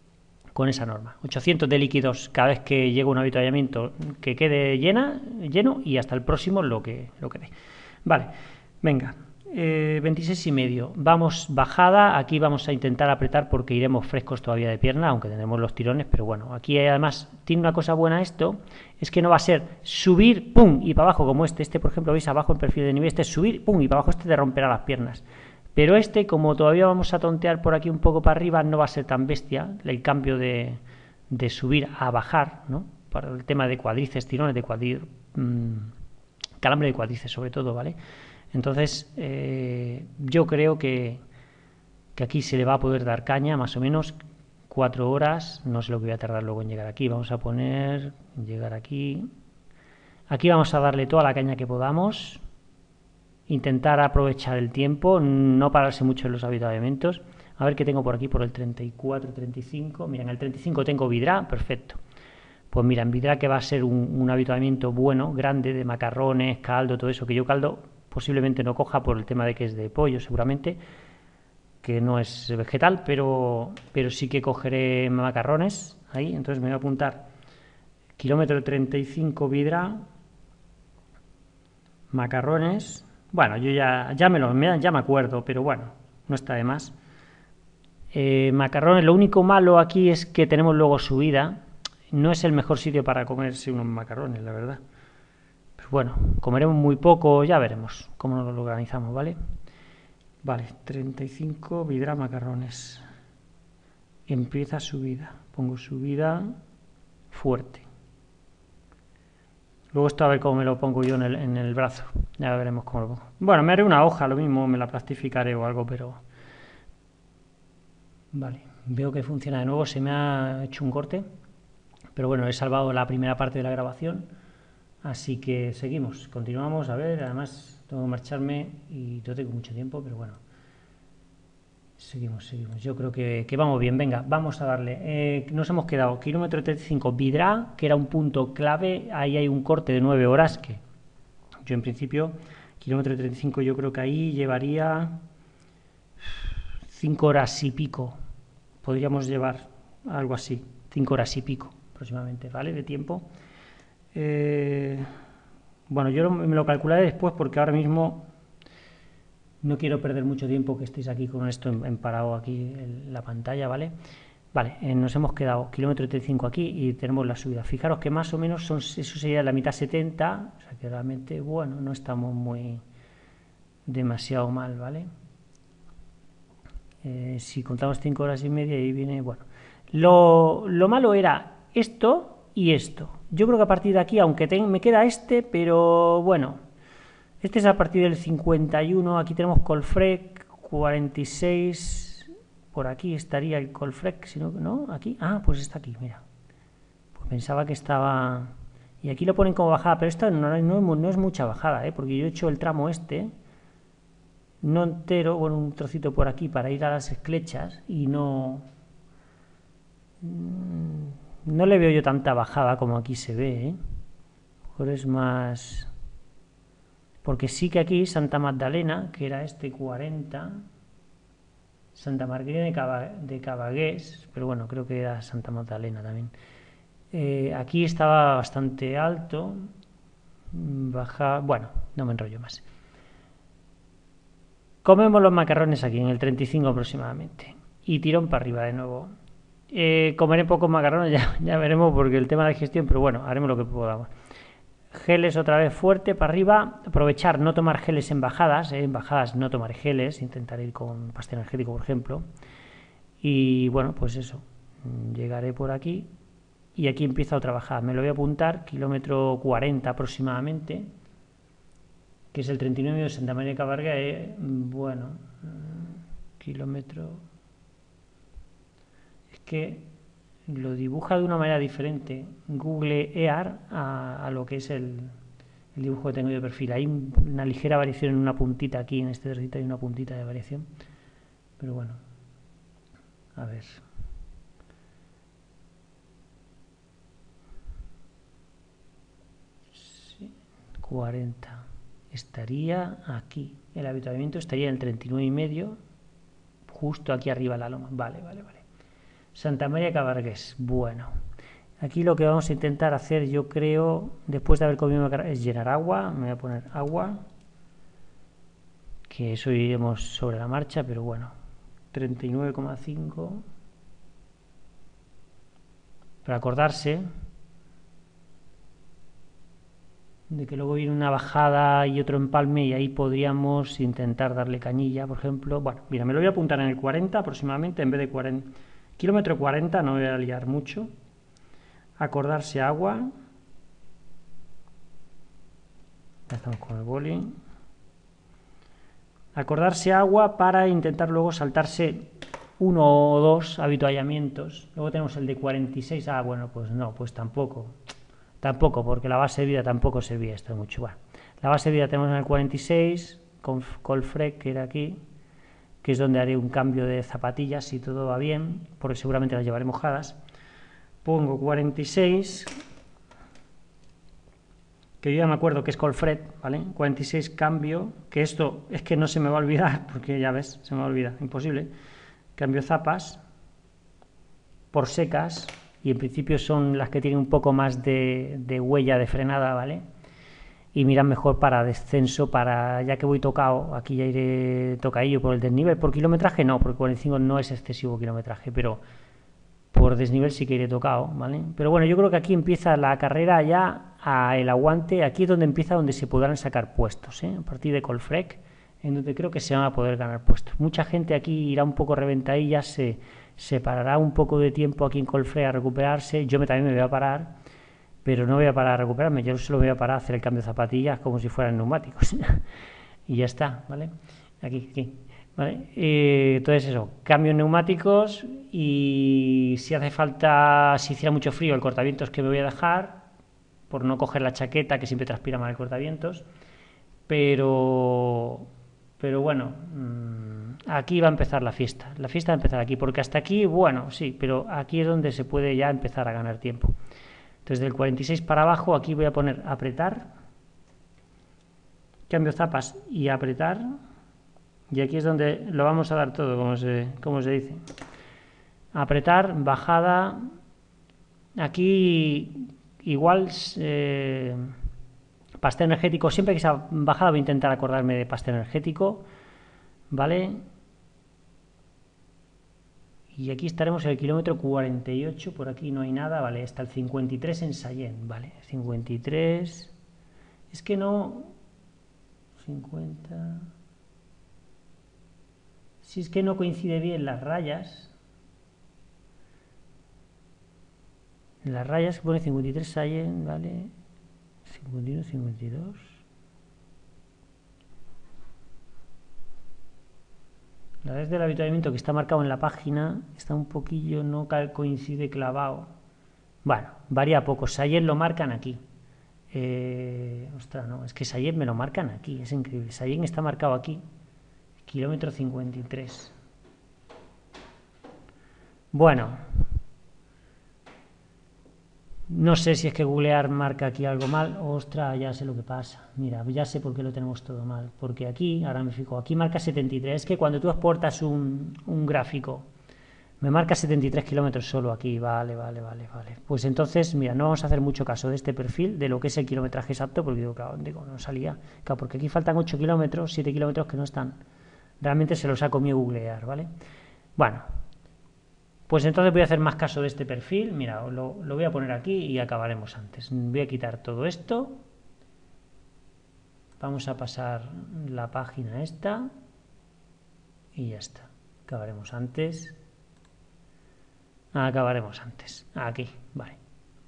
con esa norma. ochocientos de líquidos cada vez que llega un habituamiento que quede llena, lleno, y hasta el próximo lo que, lo que dé. Vale, venga. Eh, veintiséis y medio, vamos bajada, aquí vamos a intentar apretar porque iremos frescos todavía de pierna, aunque tendremos los tirones, pero bueno, aquí además tiene una cosa buena esto, es que no va a ser subir, pum, y para abajo como este, este por ejemplo, veis abajo en perfil de nivel, este es subir, pum, y para abajo, este te romperá las piernas, pero este, como todavía vamos a tontear por aquí un poco para arriba, no va a ser tan bestia el cambio de, de subir a bajar, ¿no? Para el tema de cuádriceps, tirones de cuádriceps, mmm, calambre de cuádriceps sobre todo, ¿vale? Entonces, eh, yo creo que, que aquí se le va a poder dar caña, más o menos cuatro horas, no sé lo que voy a tardar luego en llegar aquí, vamos a poner, llegar aquí, aquí vamos a darle toda la caña que podamos, intentar aprovechar el tiempo, no pararse mucho en los habituamientos, a ver qué tengo por aquí, por el treinta y cuatro, treinta y cinco, mira, en el treinta y cinco tengo Vidra, perfecto. Pues mira, en Vidra que va a ser un, un habituamiento bueno, grande, de macarrones, caldo, todo eso, que yo caldo posiblemente no coja por el tema de que es de pollo seguramente, que no es vegetal, pero, pero sí que cogeré macarrones ahí, entonces me voy a apuntar kilómetro treinta y cinco Vidra, macarrones, bueno, yo ya, ya, me lo, ya me acuerdo, pero bueno, no está de más. Eh, macarrones, lo único malo aquí es que tenemos luego subida, no es el mejor sitio para comerse unos macarrones, la verdad. Pero bueno, comeremos muy poco, ya veremos cómo nos lo organizamos, ¿vale? Vale, treinta y cinco Vidra macarrones. empieza subida, pongo subida fuerte. Luego esto a ver cómo me lo pongo yo en el, en el brazo, ya veremos cómo lo pongo. Bueno, me haré una hoja, lo mismo, me la plastificaré o algo, pero... Vale, veo que funciona de nuevo, se me ha hecho un corte, pero bueno, he salvado la primera parte de la grabación, así que seguimos, continuamos, a ver, además tengo que marcharme y no tengo mucho tiempo, pero bueno. Seguimos, seguimos. Yo creo que, que vamos bien. Venga, vamos a darle. Eh, nos hemos quedado kilómetro treinta y cinco Vidrà, que era un punto clave. Ahí hay un corte de nueve horas que yo en principio, kilómetro treinta y cinco, yo creo que ahí llevaría cinco horas y pico. Podríamos llevar algo así, cinco horas y pico aproximadamente, ¿vale? De tiempo. Eh, bueno, yo me lo calcularé después porque ahora mismo... No quiero perder mucho tiempo que estéis aquí con esto en, en parado aquí en la pantalla, ¿vale? Vale, eh, nos hemos quedado kilómetro treinta y cinco aquí y tenemos la subida. Fijaros que más o menos son, eso sería la mitad setenta, o sea que realmente, bueno, no estamos muy demasiado mal, ¿vale? Eh, si contamos cinco horas y media y viene, bueno. Lo, lo malo era esto y esto. Yo creo que a partir de aquí, aunque ten, me queda este, pero bueno... Este es a partir del cincuenta y uno, aquí tenemos Colfrec, cuarenta y seis, por aquí estaría el Colfrec, si no, ¿no? Aquí, ah, pues está aquí, mira. Pues pensaba que estaba... Y aquí lo ponen como bajada, pero esta no, no, no es mucha bajada, ¿eh? Porque yo he hecho el tramo este, no entero, bueno, un trocito por aquí para ir a las esclechas y no... No le veo yo tanta bajada como aquí se ve, ¿eh? Mejor es más... Porque sí que aquí Santa Magdalena, que era este cuarenta, Santa Margarida de, Cava, de Cavagués, pero bueno, creo que era Santa Magdalena también. Eh, aquí estaba bastante alto, baja, bueno, no me enrollo más. Comemos los macarrones aquí, en el treinta y cinco aproximadamente, y tirón para arriba de nuevo. Eh, comeré pocos macarrones, ya, ya veremos, porque el tema de la digestión, pero bueno, haremos lo que podamos. Geles otra vez fuerte para arriba, aprovechar no tomar geles en bajadas, ¿eh? En bajadas no tomar geles, intentar ir con pasta energético por ejemplo, y bueno, pues eso, llegaré por aquí y aquí empieza otra bajada, me lo voy a apuntar, kilómetro cuarenta aproximadamente, que es el treinta y nueve de Santa María de Cabarga, eh, bueno, kilómetro, es que lo dibuja de una manera diferente Google Earth a, a lo que es el, el dibujo que tengo yo de perfil. Hay una ligera variación en una puntita aquí, en este trocito hay una puntita de variación, pero bueno, a ver. Sí, cuarenta. Estaría aquí. El avituallamiento estaría en el treinta y nueve y medio, justo aquí arriba la loma. Vale, vale, vale. Santa María de Cabargués, bueno, aquí lo que vamos a intentar hacer, yo creo, después de haber comido, es llenar agua, me voy a poner agua, que eso iremos sobre la marcha, pero bueno, treinta y nueve coma cinco, para acordarse de que luego viene una bajada y otro empalme y ahí podríamos intentar darle cañilla, por ejemplo. Bueno, mira, me lo voy a apuntar en el cuarenta aproximadamente, en vez de cuarenta. Kilómetro cuarenta, no voy a liar mucho. Acordarse agua. Ya estamos con el boli. Acordarse agua para intentar luego saltarse uno o dos habituallamientos. Luego tenemos el de cuarenta y seis. Ah, bueno, pues no, pues tampoco. Tampoco, porque la base de vida tampoco servía esto mucho. Bueno, la base de vida tenemos en el cuarenta y seis, con Colfrec, que era aquí, que es donde haré un cambio de zapatillas si todo va bien, porque seguramente las llevaré mojadas. Pongo cuarenta y seis, que yo ya me acuerdo que es Colfrec, ¿vale? cuarenta y seis cambio, que esto es que no se me va a olvidar, porque ya ves, se me va a olvidar, imposible. Cambio zapas por secas, y en principio son las que tienen un poco más de, de huella de frenada, ¿vale? Y miran mejor para descenso, para ya que voy tocado, aquí ya iré tocadillo por el desnivel, por kilometraje no, porque cuarenta y cinco no es excesivo kilometraje, pero por desnivel sí que iré tocado, ¿vale? Pero bueno, yo creo que aquí empieza la carrera ya a el aguante, aquí es donde empieza donde se podrán sacar puestos, ¿eh? A partir de Colfrec, en donde creo que se van a poder ganar puestos. Mucha gente aquí irá un poco reventadilla, se, se parará un poco de tiempo aquí en Colfre a recuperarse, yo me, también me voy a parar, pero no voy a parar a recuperarme, yo solo voy a parar a hacer el cambio de zapatillas como si fueran neumáticos y ya está, ¿vale? Aquí, aquí, ¿vale? Eh, entonces eso, cambio neumáticos y si hace falta, si hiciera mucho frío, el cortavientos que me voy a dejar, por no coger la chaqueta que siempre transpira mal el cortavientos, pero, pero bueno, mmm, aquí va a empezar la fiesta, la fiesta va a empezar aquí, porque hasta aquí, bueno, sí, pero aquí es donde se puede ya empezar a ganar tiempo. Entonces del cuarenta y seis para abajo, aquí voy a poner apretar, cambio zapas y apretar, y aquí es donde lo vamos a dar todo, como se, como se dice. Apretar, bajada, aquí igual eh, paste energético, siempre que sea bajada voy a intentar acordarme de paste energético, ¿vale? Y aquí estaremos en el kilómetro cuarenta y ocho, por aquí no hay nada, vale, está el cincuenta y tres en Sallent, vale, cincuenta y tres, es que no, cincuenta, si es que no coincide bien las rayas, las rayas pone cincuenta y tres Sallent, vale, cincuenta y uno, cincuenta y dos, la vez del avituallamiento que está marcado en la página está un poquillo, no coincide clavado, bueno, varía poco, Sallent lo marcan aquí, eh, ostras, no, es que Sallent me lo marcan aquí, es increíble, Sallent está marcado aquí, kilómetro cincuenta y tres, bueno, no sé si es que googlear marca aquí algo mal, ostras, ya sé lo que pasa, mira, ya sé por qué lo tenemos todo mal, porque aquí, ahora me fijo, aquí marca setenta y tres, es que cuando tú exportas un, un gráfico, me marca setenta y tres kilómetros solo aquí, vale, vale, vale, vale, pues entonces, mira, no vamos a hacer mucho caso de este perfil, de lo que es el kilometraje exacto, porque digo, claro, digo, no salía, claro, porque aquí faltan ocho kilómetros, siete kilómetros que no están, realmente se los ha comido googlear, ¿vale? Bueno, pues entonces voy a hacer más caso de este perfil, mira, lo, lo voy a poner aquí y acabaremos antes. Voy a quitar todo esto, vamos a pasar la página esta y ya está, acabaremos antes, acabaremos antes, aquí, vale.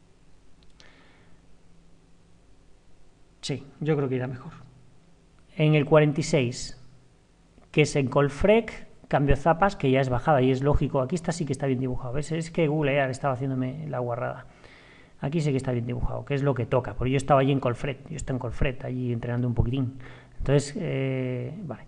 Sí, yo creo que irá mejor. En el cuarenta y seis, que es en Colfrec, cambio zapas, que ya es bajada y es lógico, aquí está sí que está bien dibujado, ¿ves? Es que Google ya estaba haciéndome la guarrada, aquí sí que está bien dibujado, que es lo que toca, porque yo estaba allí en Colfret, yo estoy en Colfret, allí entrenando un poquitín, entonces, eh, vale,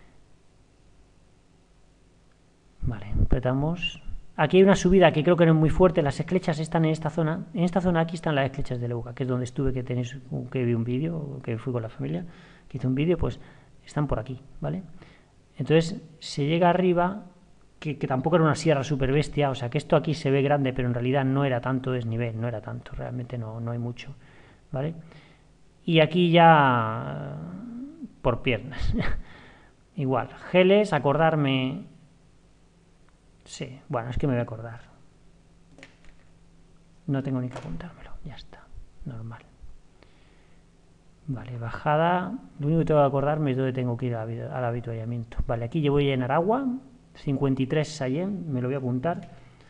vale, apretamos, aquí hay una subida que creo que no es muy fuerte, las esclechas están en esta zona, en esta zona aquí están las esclechas de Leuca, que es donde estuve, que tenéis, que vi un vídeo, que fui con la familia, que hice un vídeo, pues están por aquí, ¿vale? Entonces se llega arriba, que, que tampoco era una sierra super bestia, o sea que esto aquí se ve grande, pero en realidad no era tanto desnivel, no era tanto, realmente no, no hay mucho, ¿vale? Y aquí ya por piernas, igual, geles, acordarme, sí, bueno, es que me voy a acordar, no tengo ni que apuntármelo, ya está, normal. Vale, bajada, lo único que tengo que acordarme es dónde tengo que ir al avituallamiento. Vale, aquí yo voy a llenar agua, cincuenta y tres Sallent, me lo voy a apuntar.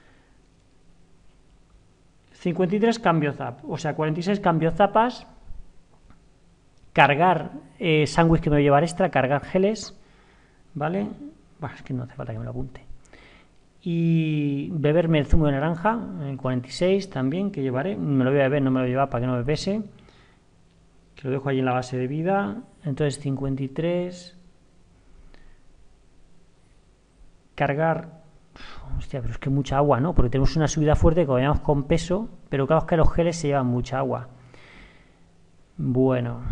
cincuenta y tres cambio zap, o sea, cuarenta y seis cambio zapas, cargar eh, sándwich que me voy a llevar extra, cargar geles, ¿vale? Bueno, es que no hace falta que me lo apunte. Y beberme el zumo de naranja, el cuarenta y seis también, que llevaré, me lo voy a beber, no me lo voy a llevar para que no me pese. Que lo dejo ahí en la base de vida, entonces cincuenta y tres, cargar, hostia, pero es que mucha agua, ¿no? Porque tenemos una subida fuerte que vayamos con peso, pero claro, es que los geles se llevan mucha agua. Bueno,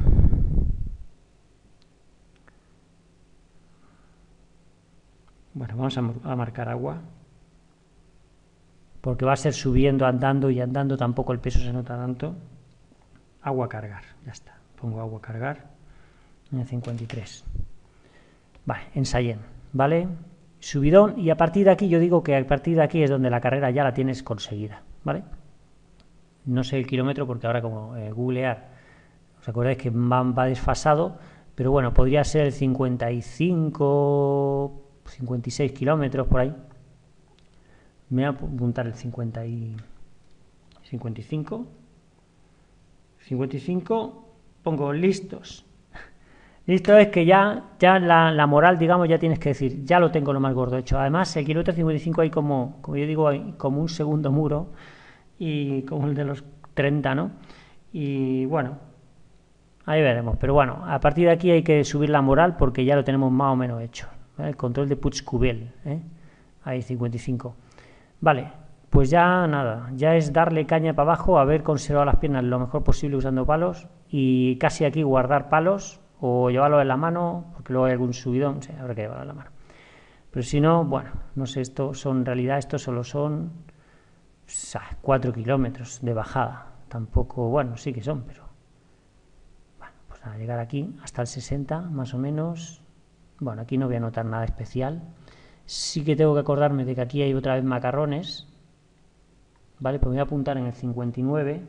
bueno, vamos a, a marcar agua, porque va a ser subiendo, andando y andando, tampoco el peso se nota tanto. Agua a cargar, ya está, pongo agua a cargar en el cincuenta y tres, vale, en Sallent, ¿vale? Subidón, y a partir de aquí yo digo que a partir de aquí es donde la carrera ya la tienes conseguida, ¿vale? No sé el kilómetro porque ahora como eh, googlear, os acordáis que va, va desfasado, pero bueno, podría ser el cincuenta y cinco, cincuenta y seis kilómetros por ahí, Me voy a apuntar el cincuenta y cincuenta y cinco. cincuenta y cinco, pongo listos. Listo es que ya, ya la, la moral, digamos, ya tienes que decir, ya lo tengo lo más gordo hecho. Además, el kilómetro cincuenta y cinco hay como, como yo digo, hay como un segundo muro, y como el de los treinta, ¿no? Y bueno, ahí veremos. Pero bueno, a partir de aquí hay que subir la moral porque ya lo tenemos más o menos hecho. ¿Vale? El control de Puig-Cubel, ¿eh? Ahí cincuenta y cinco. Vale, pues ya nada, ya es darle caña para abajo, haber conservado las piernas lo mejor posible usando palos y casi aquí guardar palos o llevarlos en la mano, porque luego hay algún subidón, sí, habrá que llevarlo en la mano. Pero si no, bueno, no sé, esto son, en realidad esto solo son cuatro kilómetros de bajada. Tampoco, bueno, sí que son, pero bueno, pues nada, llegar aquí hasta el sesenta más o menos. Bueno, aquí no voy a notar nada especial. Sí que tengo que acordarme de que aquí hay otra vez macarrones. Vale, pues me voy a apuntar en el cincuenta y nueve.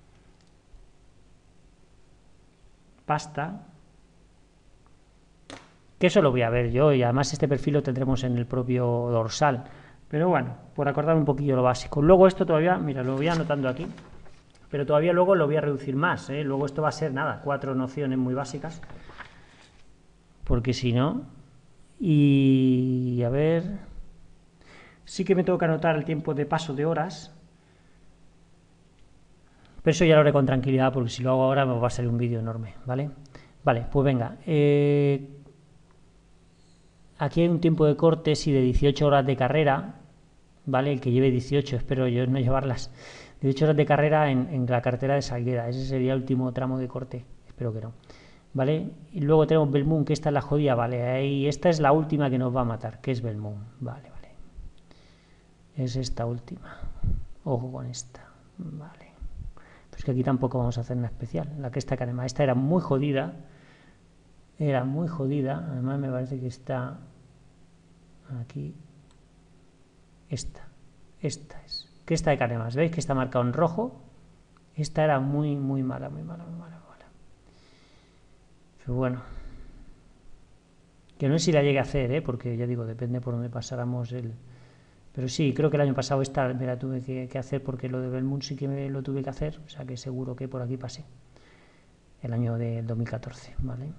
Pasta. Que eso lo voy a ver yo y además este perfil lo tendremos en el propio dorsal. Pero bueno, por acordar un poquillo lo básico. Luego esto todavía, mira, lo voy anotando aquí. Pero todavía luego lo voy a reducir más, ¿eh? Luego esto va a ser, nada, cuatro nociones muy básicas. Porque si no... Y a ver... Sí que me tengo que anotar el tiempo de paso de horas. Pero eso ya lo haré con tranquilidad porque si lo hago ahora me va a salir un vídeo enorme, ¿vale? Vale, pues venga. Eh, aquí hay un tiempo de corte, sí, de dieciocho horas de carrera, ¿vale? El que lleve dieciocho, espero yo no llevarlas. dieciocho horas de carrera en, en la carretera de Salguera. Ese sería el último tramo de corte. Espero que no. ¿Vale? Y luego tenemos Belmont, que esta es la jodida, ¿vale? Y esta es la última que nos va a matar, que es Belmont. Vale, vale. Es esta última. Ojo con esta. Vale. Pues que aquí tampoco vamos a hacer una especial. La que esta carema. Esta era muy jodida. Era muy jodida. Además me parece que está aquí. Esta. Esta es. Que esta de caremas. ¿Veis que está marcado en rojo? Esta era muy, muy mala, muy mala, muy mala. Pero bueno, que no sé si la llegue a hacer, ¿eh? Porque ya digo, depende por donde pasáramos el... Pero sí, creo que el año pasado esta me la tuve que, que hacer porque lo de Belmont sí que me lo tuve que hacer, o sea que seguro que por aquí pasé. El año del dos mil catorce, ¿vale?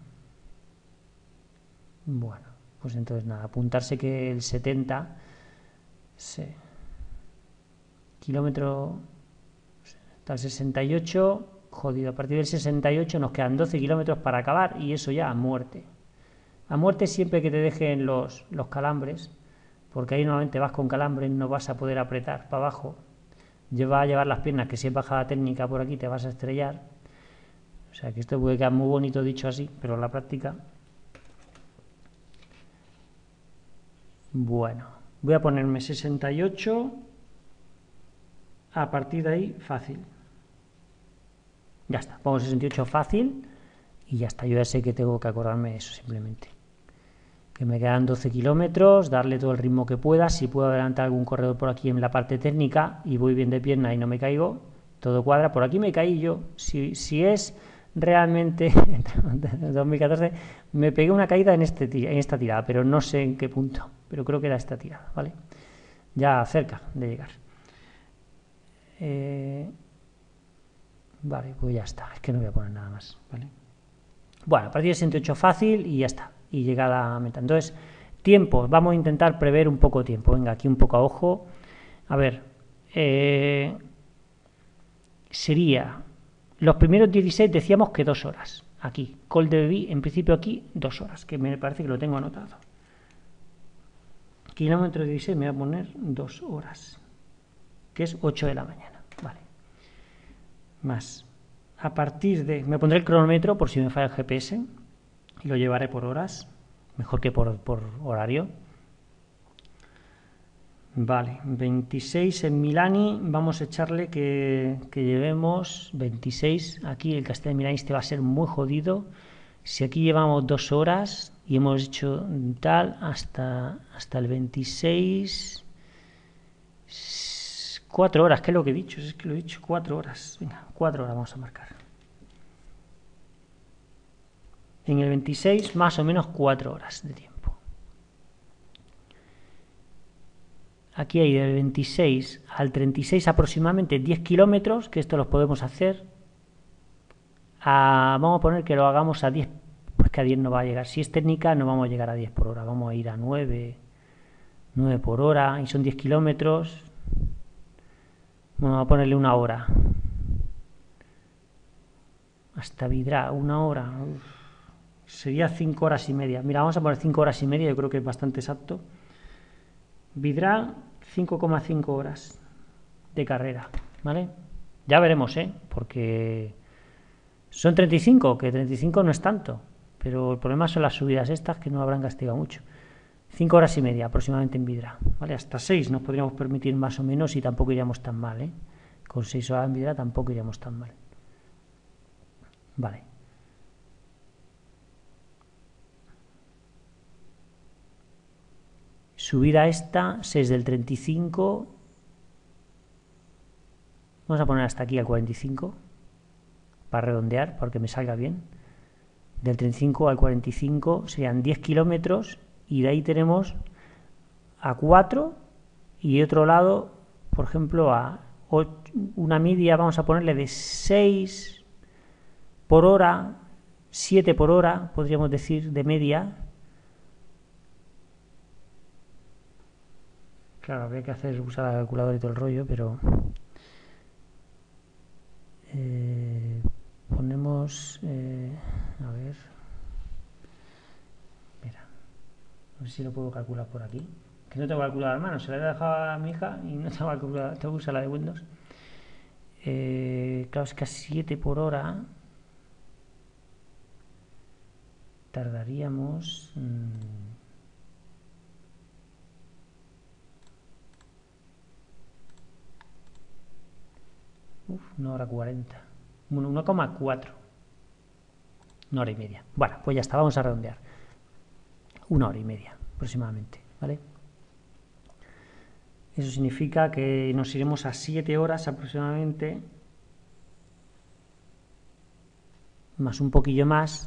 Bueno, pues entonces nada, apuntarse que el setenta... Sí. Kilómetro... Hasta el sesenta y ocho... Jodido, a partir del sesenta y ocho nos quedan doce kilómetros para acabar y eso ya a muerte. A muerte siempre que te dejen los, los calambres, porque ahí normalmente vas con calambres, no vas a poder apretar para abajo. Vas a llevar las piernas, que si es bajada técnica por aquí te vas a estrellar. O sea que esto puede quedar muy bonito dicho así, pero en la práctica... Bueno, voy a ponerme sesenta y ocho, a partir de ahí fácil. Ya está, pongo sesenta y ocho fácil y ya está. Yo ya sé que tengo que acordarme de eso simplemente. Que me quedan doce kilómetros, darle todo el ritmo que pueda. Si puedo adelantar algún corredor por aquí en la parte técnica y voy bien de pierna y no me caigo, todo cuadra. Por aquí me caí yo. Si, si es realmente dos mil catorce, me pegué una caída en, este, en esta tirada, pero no sé en qué punto. Pero creo que era esta tirada, ¿vale? Ya cerca de llegar. Eh... Vale, pues ya está, es que no voy a poner nada más, ¿vale? Bueno, a partir de sesenta y ocho fácil y ya está, y llegada a meta. Entonces, tiempos, vamos a intentar prever un poco tiempo. Venga, aquí un poco a ojo. A ver, eh, sería, los primeros dieciséis decíamos que dos horas, aquí, Col de Beví, en principio aquí, dos horas, que me parece que lo tengo anotado. Kilómetro dieciséis me voy a poner dos horas, que es ocho de la mañana, vale. Más, a partir de, me pondré el cronómetro por si me falla el G P S y lo llevaré por horas, mejor que por, por horario. Vale, veintiséis en Milani, vamos a echarle que, que llevemos veintiséis, aquí el Castel de Milani este va a ser muy jodido, si aquí llevamos dos horas y hemos hecho tal hasta, hasta el veintiséis... Cuatro horas, ¿qué es lo que he dicho? Es que lo he dicho, cuatro horas. Venga, cuatro horas vamos a marcar. En el veintiséis, más o menos cuatro horas de tiempo. aquí hay del veintiséis al treinta y seis aproximadamente diez kilómetros, que esto los podemos hacer. A, vamos a poner que lo hagamos a diez, pues que a diez no va a llegar. Si es técnica no vamos a llegar a diez por hora, vamos a ir a nueve, nueve por hora y son diez kilómetros. Bueno, vamos a ponerle una hora. Hasta Vidrà, una hora. Uf. Sería cinco horas y media. Mira, vamos a poner cinco horas y media, yo creo que es bastante exacto. Vidrà, cinco coma cinco horas de carrera, ¿vale? Ya veremos, ¿eh? Porque son treinta y cinco, que treinta y cinco no es tanto, pero el problema son las subidas estas que no habrán castigado mucho. cinco horas y media aproximadamente en Vidrà, ¿vale? Hasta seis nos podríamos permitir más o menos y tampoco iríamos tan mal, ¿eh? Con seis horas en Vidrà tampoco iríamos tan mal. Vale. Subida esta, seis del treinta y cinco. Vamos a poner hasta aquí al cuarenta y cinco. Para redondear, porque me salga bien. Del treinta y cinco al cuarenta y cinco serían diez kilómetros. Y de ahí tenemos a cuatro. Y de otro lado, por ejemplo, a ocho, una media, vamos a ponerle de seis por hora, siete por hora, podríamos decir, de media. Claro, habría que hacer usar la calculadora y todo el rollo, pero eh, ponemos, eh, a ver, mira, a ver si lo puedo calcular por aquí, que no tengo calculadora a mano, se la he dejado a mi hija y no tengo calculadora, tengo que usar la de Windows. Eh, claro, es que a siete por hora tardaríamos... Mmm, Uf, una hora cuarenta. uno coma cuatro. Una hora y media. Bueno, pues ya está, vamos a redondear. Una hora y media aproximadamente, ¿vale? Eso significa que nos iremos a siete horas aproximadamente. Más un poquillo más.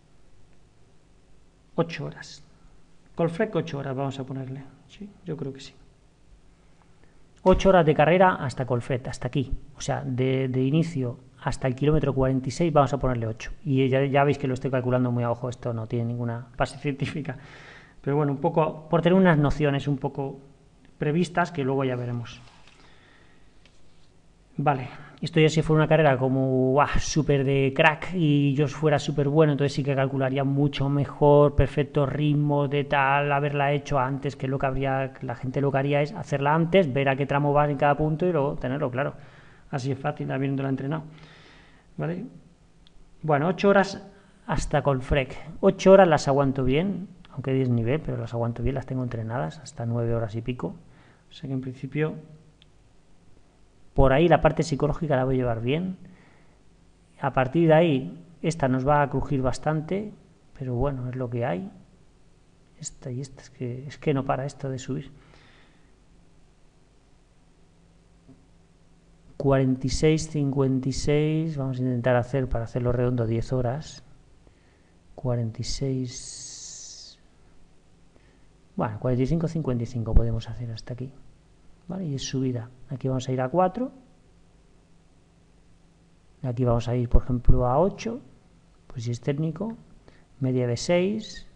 ocho horas. Colfrec ocho horas vamos a ponerle. Sí, yo creo que sí. ocho horas de carrera hasta Colfret, hasta aquí. O sea, de, de inicio hasta el kilómetro cuarenta y seis vamos a ponerle ocho. Y ya, ya veis que lo estoy calculando muy a ojo, esto no tiene ninguna base científica. Pero bueno, un poco, por tener unas nociones un poco previstas que luego ya veremos. Vale, esto ya si fuera una carrera como wow, súper de crack y yo fuera súper bueno, entonces sí que calcularía mucho mejor, perfectos ritmos de tal, haberla hecho antes, que lo que habría, la gente lo que haría es hacerla antes, ver a qué tramo va en cada punto y luego tenerlo claro. Así es fácil, habiéndola entrenado. ¿Vale? Bueno, ocho horas hasta Colfrec. ocho horas las aguanto bien, aunque desnivel, pero las aguanto bien, las tengo entrenadas hasta nueve horas y pico. O sea que en principio... Por ahí la parte psicológica la voy a llevar bien. A partir de ahí, esta nos va a crujir bastante, pero bueno, es lo que hay. Esta y esta, es que, es que no para esto de subir. cuarenta y seis, cincuenta y seis, vamos a intentar hacer, para hacerlo redondo, diez horas. cuarenta y seis... Bueno, cuarenta y cinco, cincuenta y cinco podemos hacer hasta aquí. ¿Vale? Y es subida. Aquí vamos a ir a cuatro. Aquí vamos a ir, por ejemplo, a ocho. Pues si es técnico. Media de seis.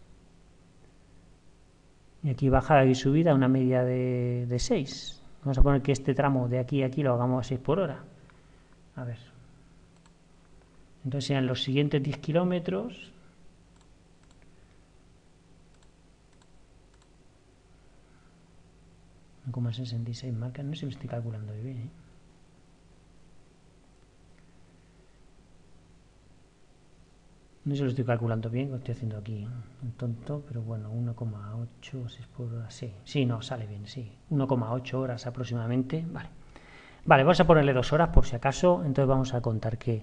Y aquí bajada y subida, una media de, de seis. Vamos a poner que este tramo de aquí a aquí lo hagamos a seis por hora. A ver. Entonces serían los siguientes diez kilómetros. uno coma sesenta y seis marcas, no sé si me estoy calculando bien, ¿eh? No sé si lo estoy calculando bien, lo estoy haciendo aquí, ¿eh? Un tonto, pero bueno, uno coma ocho, seis por hora, sí, sí, no, sale bien, sí, uno coma ocho horas aproximadamente, vale. Vale, vamos a ponerle dos horas por si acaso, entonces vamos a contar que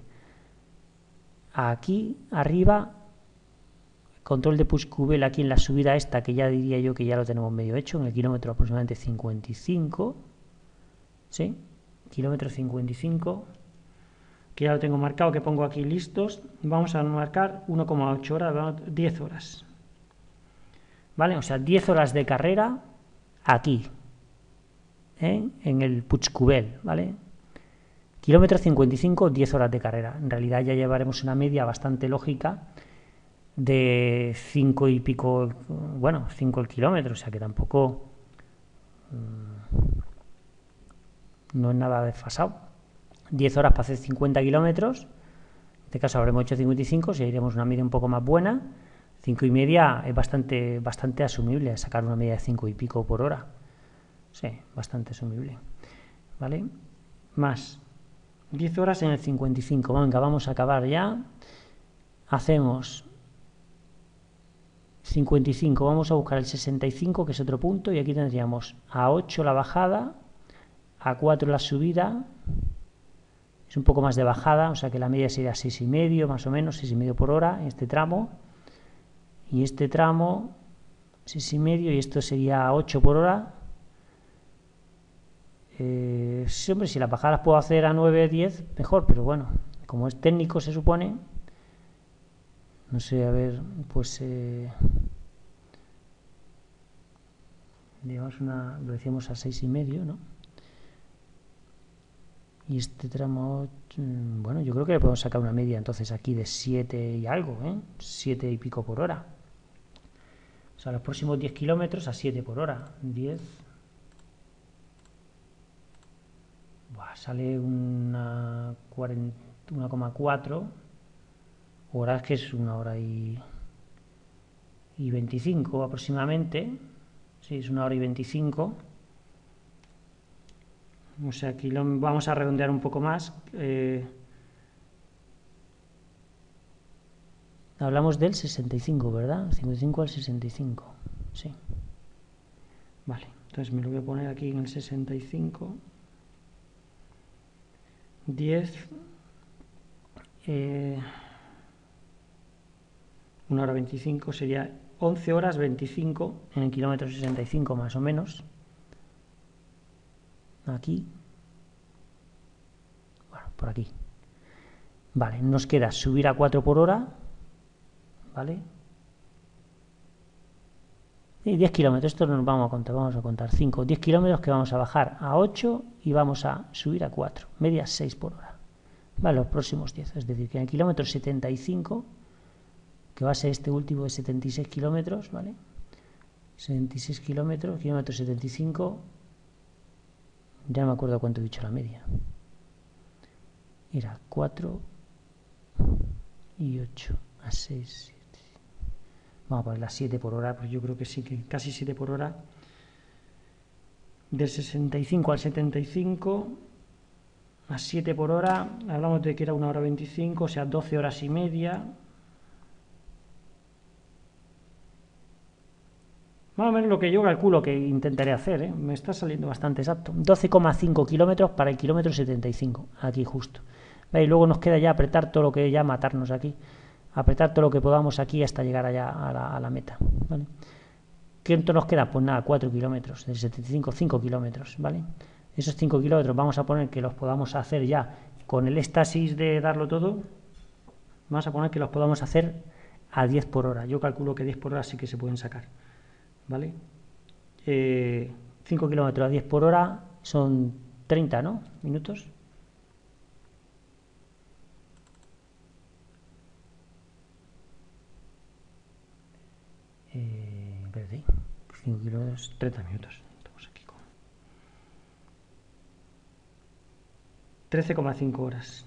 aquí arriba... Control de push-cubel aquí en la subida esta, que ya diría yo que ya lo tenemos medio hecho, en el kilómetro aproximadamente cincuenta y cinco. ¿Sí? Kilómetro cincuenta y cinco. Que ya lo tengo marcado, que pongo aquí listos. Vamos a marcar uno coma ocho horas, diez horas. ¿Vale? O sea, diez horas de carrera aquí. ¿eh? En el Puigcubel, ¿vale? Kilómetro cincuenta y cinco, diez horas de carrera. En realidad ya llevaremos una media bastante lógica de cinco y pico, bueno, cinco el kilómetro, o sea que tampoco mmm, no es nada desfasado. diez horas para hacer cincuenta kilómetros, en este caso habremos hecho cincuenta y cinco, si iremos una media un poco más buena, cinco y media es bastante, bastante asumible, sacar una media de cinco y pico por hora, sí, bastante asumible, ¿vale? Más diez horas en el cincuenta y cinco, venga, vamos a acabar ya, hacemos cincuenta y cinco, vamos a buscar el sesenta y cinco, que es otro punto, y aquí tendríamos a ocho la bajada, a cuatro la subida, es un poco más de bajada, o sea que la media sería seis y medio, más o menos, seis y medio por hora, en este tramo, y este tramo, seis y medio, y esto sería ocho por hora. Eh, siempre si las bajadas puedo hacer a nueve, diez, mejor, pero bueno, como es técnico se supone, no sé, a ver, pues eh, digamos una, lo decíamos a seis y medio, ¿no? Y este tramo, bueno, yo creo que le podemos sacar una media entonces aquí de siete y algo, ¿eh? siete y pico por hora. O sea, los próximos diez kilómetros a siete por hora. diez. Buah, sale una uno coma cuatro horas, que es una hora y, y veinticinco aproximadamente. Sí, es una hora y veinticinco. O sea, aquí lo vamos a redondear un poco más. Eh, hablamos del sesenta y cinco, ¿verdad? cincuenta y cinco al sesenta y cinco. Sí. Vale, entonces me lo voy a poner aquí en el sesenta y cinco. diez. Eh, una hora veinticinco sería once horas veinticinco en el kilómetro sesenta y cinco más o menos. Aquí, bueno, por aquí, vale, nos queda subir a cuatro por hora, vale, y diez kilómetros, esto no nos vamos a contar, vamos a contar cinco, diez kilómetros que vamos a bajar a ocho y vamos a subir a cuatro, media seis por hora, vale, los próximos diez, es decir, que en el kilómetro setenta y cinco, que va a ser este último de setenta y seis kilómetros, vale, setenta y seis kilómetros, kilómetro setenta y cinco, ya no me acuerdo cuánto he dicho la media. Era cuatro y ocho a seis, siete. Vamos a poner las siete por hora, pues yo creo que sí, que casi siete por hora. Del sesenta y cinco al setenta y cinco, a siete por hora. Hablamos de que era una hora veinticinco, o sea, doce horas y media. Más o menos lo que yo calculo que intentaré hacer, ¿eh? Me está saliendo bastante exacto. doce coma cinco kilómetros para el kilómetro setenta y cinco, aquí justo. ¿Veis? Y luego nos queda ya apretar todo lo que ya matarnos aquí. Apretar todo lo que podamos aquí hasta llegar allá a la, a la meta, ¿vale? ¿Cuánto nos queda? Pues nada, cuatro kilómetros, del setenta y cinco, cinco kilómetros, ¿vale? Esos cinco kilómetros vamos a poner que los podamos hacer ya con el éxtasis de darlo todo. Vamos a poner que los podamos hacer a diez por hora. Yo calculo que diez por hora sí que se pueden sacar, ¿vale? Eh, cinco kilómetros a diez por hora son treinta, ¿no? Minutos. Eh, espérate, cinco kilómetros, treinta minutos. Estamos aquí con trece coma cinco horas.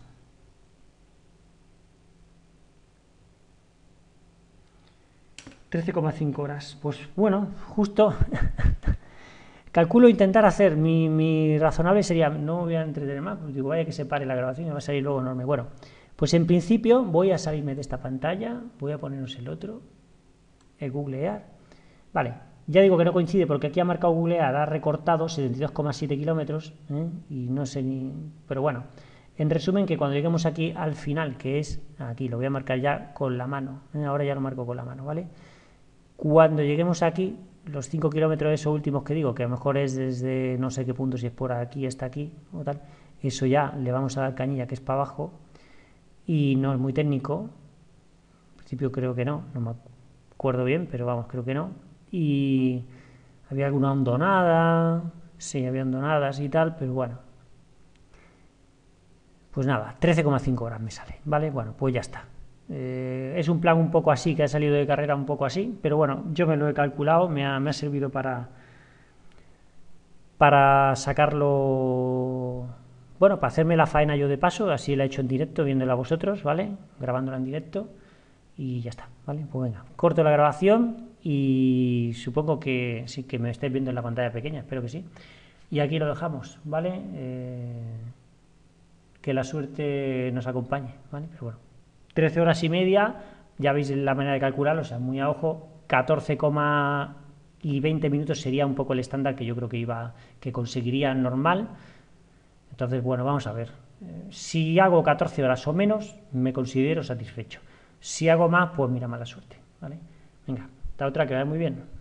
trece coma cinco horas. Pues bueno, justo calculo intentar hacer, mi, mi razonable sería, no me voy a entretener más, pues digo, vaya que se pare la grabación y va a salir luego enorme. Bueno, pues en principio voy a salirme de esta pantalla, voy a ponernos el otro, el googlear. Vale, ya digo que no coincide porque aquí ha marcado googlear, ha recortado setenta y dos coma siete kilómetros, ¿eh? Y no sé ni... pero bueno, en resumen que cuando lleguemos aquí al final, que es aquí, lo voy a marcar ya con la mano, ¿eh? Ahora ya lo marco con la mano, ¿vale? Cuando lleguemos aquí, los cinco kilómetros esos últimos que digo, que a lo mejor es desde no sé qué punto, si es por aquí, hasta aquí o tal, eso ya le vamos a dar cañilla, que es para abajo, y no es muy técnico, en principio creo que no, no me acuerdo bien, pero vamos, creo que no, y había alguna hondonada, sigue habiendo nada y tal, pero bueno. Pues nada, trece coma cinco horas me sale, ¿vale? Bueno, pues ya está. Eh, es un plan un poco así, que ha salido de carrera un poco así, pero bueno, yo me lo he calculado, me ha, me ha servido para, para sacarlo, bueno, para hacerme la faena yo de paso, así la he hecho en directo, viéndola a vosotros, ¿vale? Grabándola en directo y ya está, ¿vale? Pues venga, corto la grabación y supongo que sí que me estáis viendo en la pantalla pequeña, espero que sí. Y aquí lo dejamos, ¿vale? Eh, que la suerte nos acompañe, ¿vale? Pero bueno, trece horas y media, ya veis la manera de calcularlo, o sea, muy a ojo, catorce y veinte minutos sería un poco el estándar que yo creo que iba, que conseguiría normal. Entonces, bueno, vamos a ver. Eh, si hago catorce horas o menos, me considero satisfecho. Si hago más, pues mira, mala suerte, ¿vale? Venga, hasta otra, que vaya muy bien.